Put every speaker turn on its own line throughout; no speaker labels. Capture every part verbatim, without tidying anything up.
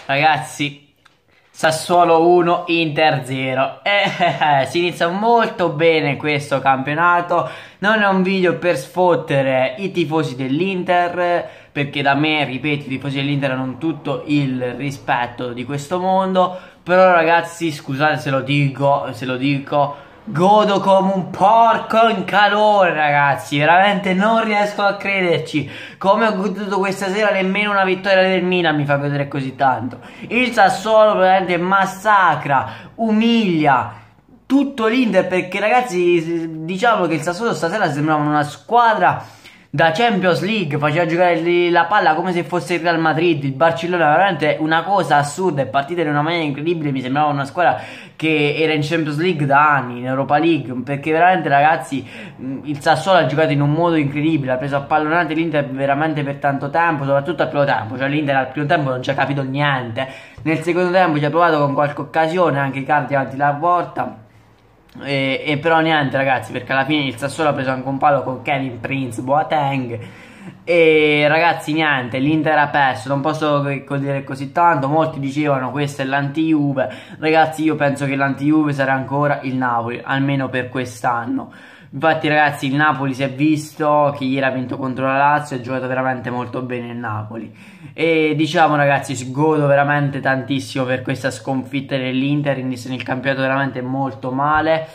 Ragazzi, Sassuolo uno, Inter zero. Eh, eh, eh, si inizia molto bene questo campionato. Non è un video per sfottere i tifosi dell'Inter, perché da me, ripeto, i tifosi dell'Inter hanno tutto il rispetto di questo mondo. Però ragazzi, scusate se lo dico, se lo dico, godo come un porco in calore, ragazzi. Veramente non riesco a crederci. Come ho goduto questa sera, nemmeno una vittoria del Milan mi fa vedere così tanto. Il Sassuolo veramente massacra, umilia tutto l'Inter, perché ragazzi, diciamo che il Sassuolo stasera sembrava una squadra da Champions League, faceva giocare la palla come se fosse il Real Madrid. Il Barcellona veramente una cosa assurda, è partita in una maniera incredibile. Mi sembrava una squadra che era in Champions League da anni, in Europa League, perché veramente ragazzi il Sassuolo ha giocato in un modo incredibile, ha preso a pallonate l'Inter veramente per tanto tempo, soprattutto al primo tempo. Cioè l'Inter al primo tempo non ci ha capito niente, nel secondo tempo ci ha provato con qualche occasione, anche i Icardi avanti la porta. E, e però niente ragazzi, perché alla fine il Sassuolo ha preso anche un palo con Kevin Prince Boateng. E ragazzi niente, l'Inter ha perso, non posso dire così tanto. Molti dicevano questo è l'anti-Juve. Ragazzi, io penso che l'anti-Juve sarà ancora il Napoli, almeno per quest'anno. Infatti ragazzi, il Napoli si è visto che ieri ha vinto contro la Lazio, ha giocato veramente molto bene il Napoli. E diciamo ragazzi, sgodo veramente tantissimo per questa sconfitta dell'Inter, inizia nel campionato veramente molto male.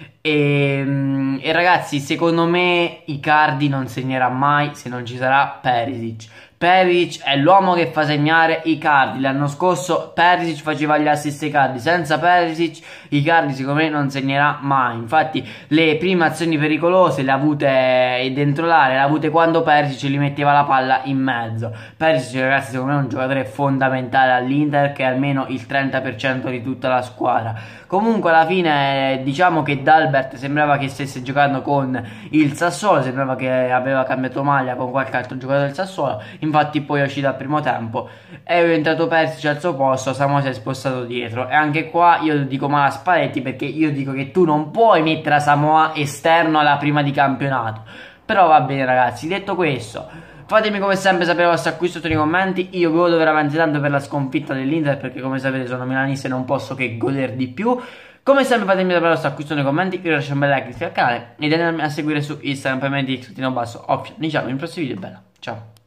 E, e ragazzi, secondo me Icardi non segnerà mai se non ci sarà Perisic. Perisic è l'uomo che fa segnare Icardi. L'anno scorso Perisic faceva gli assist Icardi. Senza Perisic Icardi secondo me non segnerà mai. Infatti le prime azioni pericolose le ha avute dentro l'area, le ha avute quando Perisic gli metteva la palla in mezzo. Perisic ragazzi secondo me è un giocatore fondamentale all'Inter, che è almeno il trenta per cento di tutta la squadra. Comunque alla fine diciamo che Dalbert sembrava che stesse giocando con il Sassuolo, sembrava che aveva cambiato maglia con qualche altro giocatore del Sassuolo. Infatti poi è uscito al primo tempo, è entrato Persic al suo posto, Samoa si è spostato dietro. E anche qua io dico male a Spalletti, perché io dico che tu non puoi mettere a Samoa esterno alla prima di campionato. Però va bene ragazzi, detto questo, fatemi come sempre sapere il vostro acquisto nei commenti. Io godo veramente tanto per la sconfitta dell'Inter, perché come sapete sono milanista e non posso che goder di più. Come sempre fatemi sapere il vostro acquisto nei commenti. Io lascio un bel like, iscrivetevi al canale ed andatemi a seguire su Instagram per me di basso. Ovvio, diciamo in prossimi video, bella, ciao.